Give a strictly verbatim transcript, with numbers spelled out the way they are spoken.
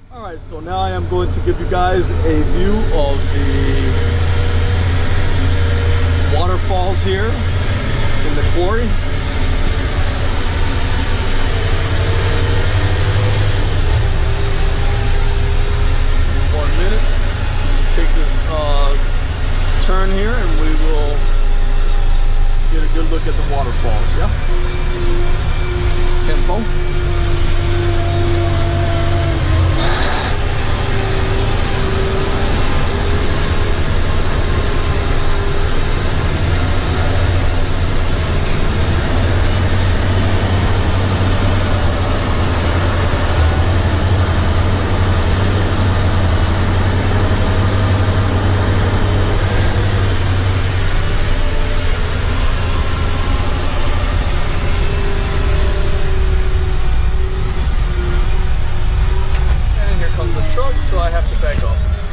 Alright, so now I am going to give you guys a view of the waterfalls here in the quarry. One minute. Take this uh, turn here and we will get a good look at the waterfalls, yeah? Tempo. So I have to back up.